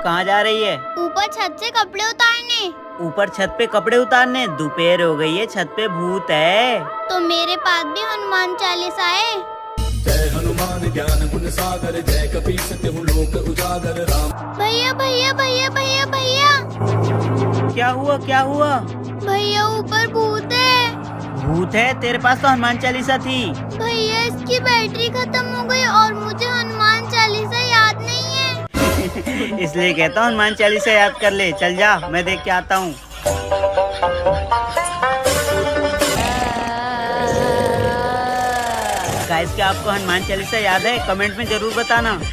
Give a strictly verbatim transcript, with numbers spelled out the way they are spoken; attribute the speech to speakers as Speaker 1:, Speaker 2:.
Speaker 1: कहाँ जा रही है?
Speaker 2: ऊपर छत से कपड़े उतारने।
Speaker 1: ऊपर छत पे कपड़े उतारने? दोपहर हो गई है, छत पे भूत है।
Speaker 2: तो मेरे पास भी हनुमान चालीसा है।
Speaker 3: जय हनुमान ज्ञान गुण सागर, जय कपीस तिहु लोक उजागर। राम
Speaker 2: भैया भैया भैया भैया भैया।
Speaker 1: क्या हुआ क्या हुआ?
Speaker 2: भैया ऊपर भूत है।
Speaker 1: भूत है? तेरे पास तो हनुमान चालीसा थी।
Speaker 2: भैया इसकी बैटरी खत्म हो गई और मुझे हनुमान चालीसा याद नहीं है।
Speaker 1: इसलिए कहता हूँ हनुमान चालीसा याद कर ले। चल जा, मैं देख के आता हूँ। गाइस, क्या आपको हनुमान चालीसा याद है? कमेंट में जरूर बताना।